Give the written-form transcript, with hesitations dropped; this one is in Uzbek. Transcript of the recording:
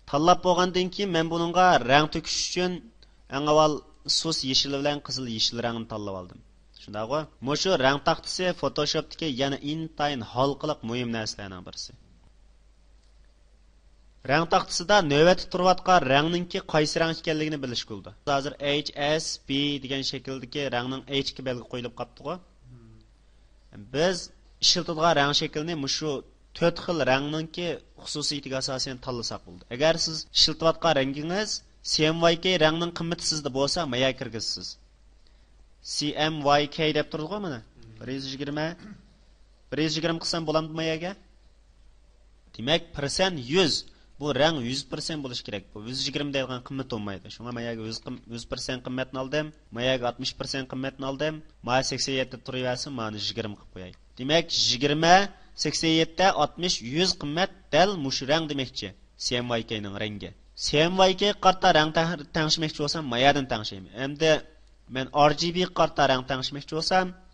Tanlab bo'lgandan keyin men buningga rang to'kish uchun eng avval sus yeshil bilan qizil rangni tanlab oldim. Shundaqmi? Mushu rang taxtasi Photoshopdagi yana intayin halqiliq muhim narsalarning birisi. Rang taxtasida navbatda turayotgan rangninki qaysi rang ekanligini bilish bo'ldi. Hozir HSB degan shakldagi rangning H ga belgi qo'yilib qolibdi-ku. Biz ishlatadigan rang shaklini mushu 4 xil rangninki xususiyatiga asosan tanlasak bo'ldi. Agar siz ishlatayotgan rangingiz CMYK rangning qimmati sizda bo'lsa, maya kirgizsiz. CMYK deb turdi-ku mana. 120 qilsam bo'lamdi mayaga? Demak, percent 100 bu rang 100% bo'lish kerak. Bu 120 deyilgan qimmat olmaydi. Shunga mayaga 100% qimmatni oldim, mayaga 60% qimmatni oldim. Maya 87 turaversin, mana 20 qilib qo'yay. Demak, 20, 87, 60, 100 qimmat dal mush rang demakchi. CMYK ning rangi. CMYK qarta rang tangishmoqchi bo'lsam, mayadan tangishayman. Endi men RGB qarta rang tangishmoqchi bo'lsam,